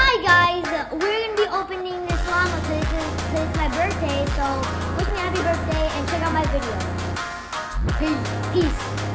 Hi guys, we're gonna be opening this llama because it's my birthday. So wish me happy birthday and check out my video. Peace.